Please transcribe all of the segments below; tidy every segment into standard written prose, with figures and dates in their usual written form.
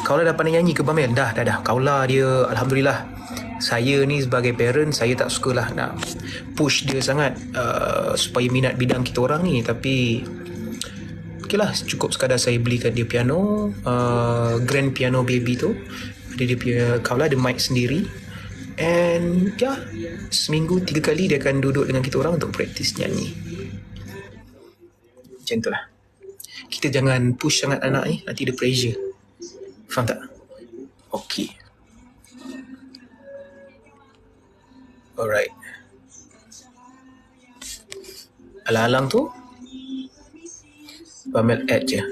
Kaula dah pandai nyanyi ke Bamel? Dah. Kaula dia, Alhamdulillah. Saya ni sebagai parent, saya tak sukalah nak push dia sangat supaya minat bidang kita orang ni. Tapi okeylah, cukup sekadar saya belikan dia piano, grand piano baby tu. Ada dia punya, Kaula ada mic sendiri. And seminggu 3 kali dia akan duduk dengan kita orang untuk praktis nyanyi. Macam tu lah. Kita jangan push sangat anak ni, nanti dia pressure. Faham tak? Okay. Alright. Alang-alang tu Bamel add je.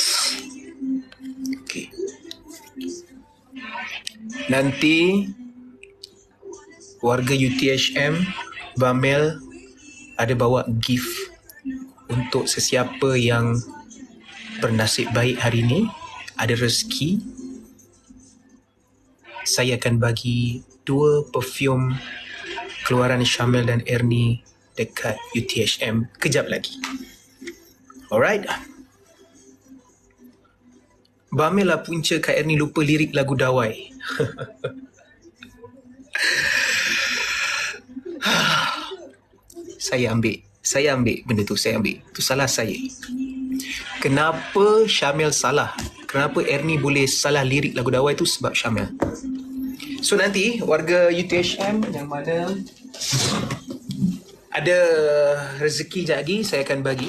Okay. Nanti warga UTHM, Bamel ada bawa gift untuk sesiapa yang bernasib baik hari ni, ada rezeki. Saya akan bagi 2 perfume keluaran Syamel dan Ernie dekat UTHM kejap lagi. Alright. Bamel lah punca Kak Ernie lupa lirik lagu Dawai. Saya ambil benda tu, saya ambil. Itu salah saya. Kenapa Syamel salah? Kenapa Ernie boleh salah lirik lagu Dawai tu? Sebab Syamel. So nanti warga UTHM yang mana ada rezeki sekejap lagi, saya akan bagi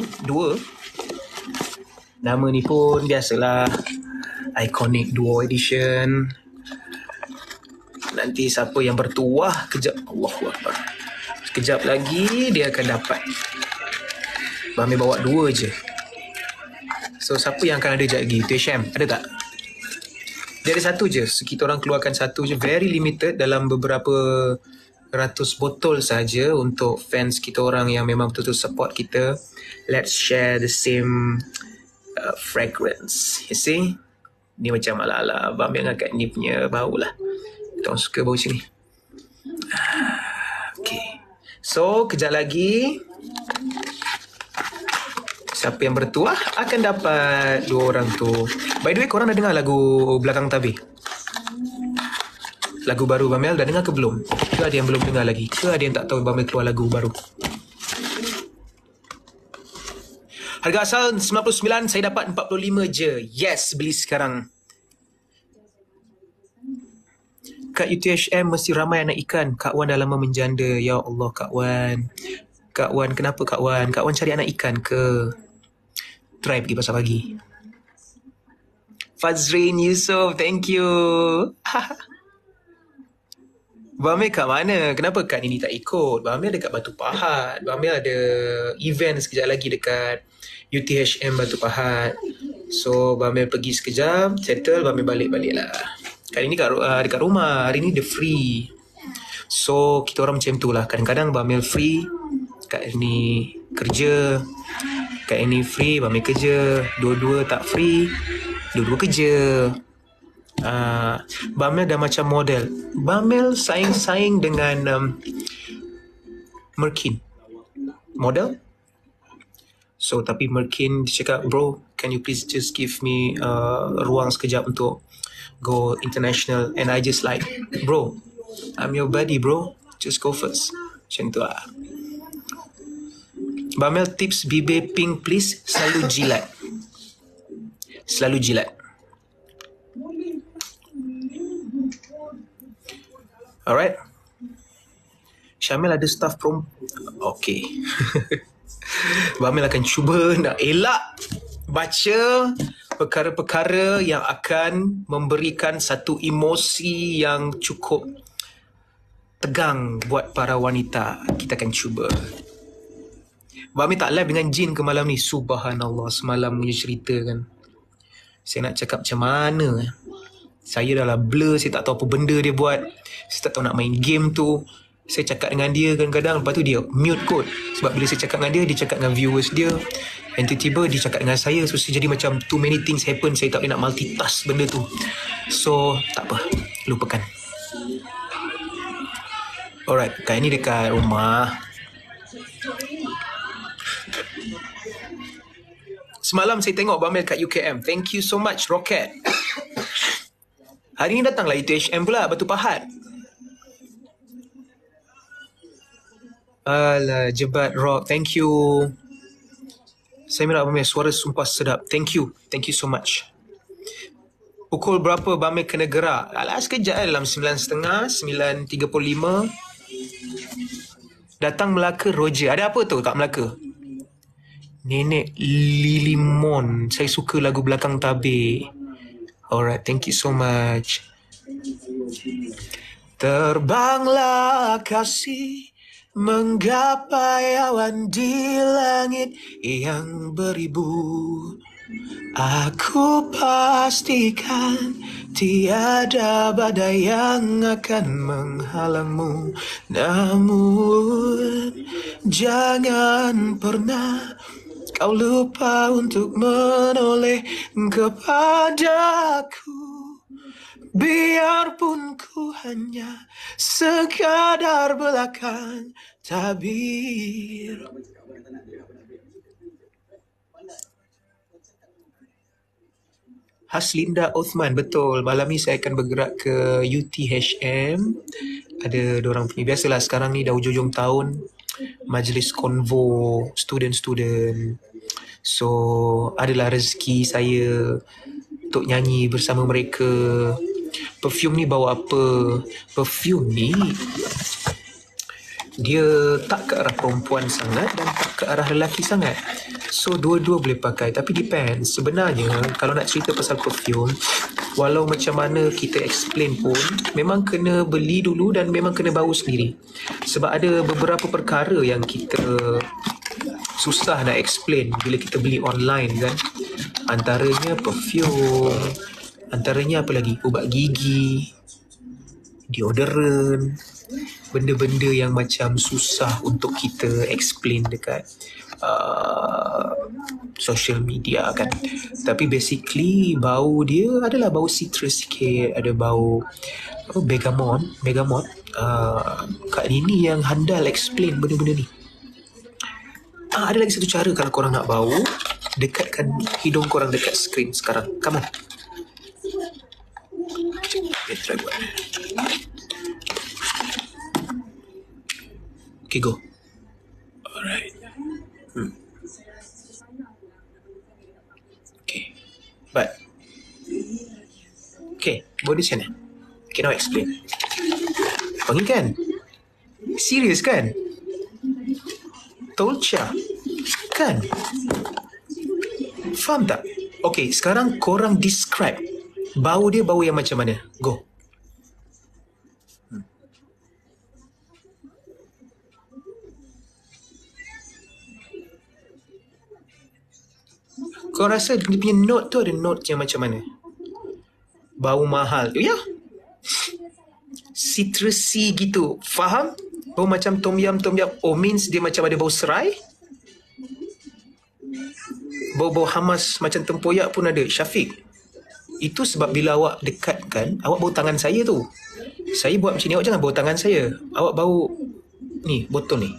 2. Nama ni pun biasalah, Iconic Duo Edition. Nanti siapa yang bertuah Allahuakbar, sekejap lagi dia akan dapat. Bamil bawa 2 je. So siapa yang akan ada sekejap lagi? UTHM ada tak? Dia ada 1 je. So, kita orang keluarkan 1 je, very limited, dalam beberapa ratus botol saja untuk fans kita orang yang memang betul-betul support kita. Let's share the same fragrance. You see? Ni macam ala-ala Bamil angkat ni punya bau lah. Kita orang suka bau sini. Okay. So, kejap lagi siapa yang bertuah akan dapat 2 orang tu. By the way, korang dah dengar lagu Belakang Tabir? Lagu baru Bamel dah dengar ke belum? Ke ada yang belum dengar lagi? Ke ada yang tak tahu Bamel keluar lagu baru? Harga asal 99, saya dapat 45 je. Yes, beli sekarang. Kat UTHM mesti ramai anak ikan. Kak Wan dah lama menjanda. Ya Allah, Kak Wan. Kak Wan, kenapa Kak Wan? Kak Wan cari anak ikan ke? Try pergi pasar pagi. Fazrin Yusof, thank you. Bamil kat mana? Kenapa kat ini tak ikut? Bamil dekat Batu Pahat. Bamil ada event sekejap lagi dekat UTHM Batu Pahat. So Bamil pergi sekejap, settle, Bamil balik-balik lah. Kali ni dekat rumah. Hari ni dia free. So kita orang macam tu lah. Kadang-kadang Bamil free, Kak ni kerja. Kak ni free, Bamil kerja. Dua-dua tak free, dua-dua kerja. Bamil dah macam model. Bamil saing-saing dengan Merkin model. So tapi Merkin dia cakap, bro, can you please just give me ruang sekejap untuk go international. And I just like, bro, I'm your buddy, bro, just go first. Macam tu lah. Bamil tips bibir pink please. Selalu jilat. Alright. Syamil ada staff okay. Bamil akan cuba nak elak baca perkara-perkara yang akan memberikan satu emosi yang cukup tegang buat para wanita. Kita akan cuba. Bamil tak live dengan Jin ke malam ni? Subhanallah, semalam punya cerita kan. Saya nak cakap macam mana. Saya dah lah blur, saya tak tahu apa benda dia buat. Saya tak tahu nak main game tu. Saya cakap dengan dia kadang-kadang, lepas tu dia mute kot. Sebab bila saya cakap dengan dia cakap dengan viewers dia. Dan tiba-tiba dia cakap dengan saya. So saya jadi macam too many things happen. Saya tak boleh nak multitask benda tu. So tak apa, lupakan. Alright, kali ni dekat rumah. Semalam saya tengok Bamil kat UKM. Thank you so much, Rocket. Hari ni datanglah UTHM pula, Batu Pahat. Alah, Jebat Rock. Thank you. Saya minat Bamil, suara sumpah sedap. Thank you. Thank you so much. Pukul berapa Bamil kena gerak? Alah, sekejap dalam 9.30, 9.35. Datang Melaka Roger. Ada apa tu kat Melaka? Nenek Lilimon. Saya suka lagu Belakang Tabir. Alright, thank you so much. Terbanglah kasih menggapai awan di langit yang beribu. Aku pastikan tiada badai yang akan menghalangmu. Namun jangan pernah kau lupa untuk menoleh kepadaku. Biarpun ku hanya sekadar belakang tabir. Haslinda Othman, betul. Malam ni saya akan bergerak ke UTHM. Ada dorang punya, biasalah sekarang ni dah hujung tahun, majlis konvo student-student. So, adalah rezeki saya untuk nyanyi bersama mereka. Perfume ni bawa apa? Perfume ni dia tak ke arah perempuan sangat dan tak ke arah lelaki sangat. So dua-dua boleh pakai, tapi depends. Sebenarnya kalau nak cerita pasal perfume, walau macam mana kita explain pun, memang kena beli dulu dan memang kena bau sendiri. Sebab ada beberapa perkara yang kita susah nak explain bila kita beli online kan. Antaranya perfume, antaranya apa lagi? Ubat gigi, deodorant, benda-benda yang macam susah untuk kita explain dekat social media kan. Tapi basically bau dia adalah bau citrus sikit, ada bau bergamot. Kak Nini yang handal explain benda-benda ni. Ada lagi satu cara kalau korang nak bau, dekatkan hidung korang dekat skrin sekarang. Come on. Okay, try buat. Okay, go. Alright. Okay. But. Okay, bau di sana. Okay, now explain. Wangi kan? Serius kan? Tolcha. Kan? Faham tak? Okay, sekarang korang describe bau dia bau yang macam mana? Go. Kau rasa dia punya note tu ada note yang macam mana? Bau mahal. Ya. Citrusy gitu. Faham? Bau macam tom yum. Oh, means dia macam ada bau serai. Bau-bau hamas macam tempoyak pun ada. Syafiq, itu sebab bila awak dekatkan, awak bau tangan saya tu. Saya buat macam ni, awak jangan bau tangan saya. Awak bau ni, botol ni.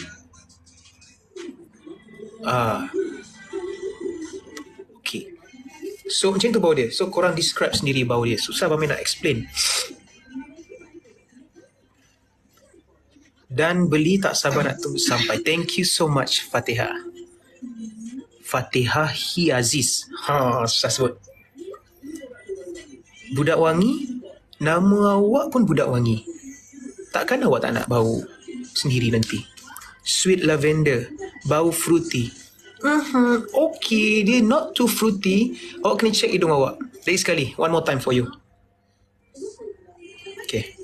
Okay. So macam tu bau dia. So korang describe sendiri bau dia. Susah Bami nak explain. Dan beli tak sabar nak tunggu sampai. Thank you so much Fatihah. Fatihah Hiaziz. Susah sebut. Budak wangi, nama awak pun budak wangi. Takkan awak tak nak bau sendiri nanti. Sweet lavender, bau fruity. Okay, dia not too fruity. Awak kena check hidung awak. Lagi sekali, one more time for you. Okay.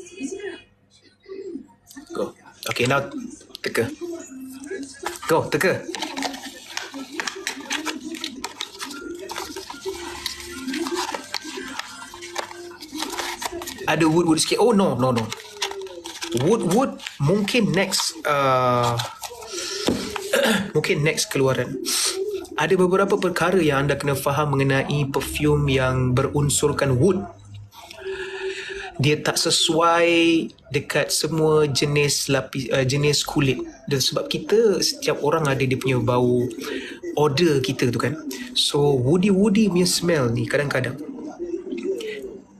Go. Okay, now teka. Go, teka. Ada wood sikit. Oh no. Wood mungkin next mungkin next keluaran. Ada beberapa perkara yang anda kena faham mengenai perfume yang berunsurkan wood. Dia tak sesuai dekat semua jenis jenis kulit. Dan sebab kita, setiap orang ada dia punya bau odor kita tu kan. So woody punya smell ni kadang-kadang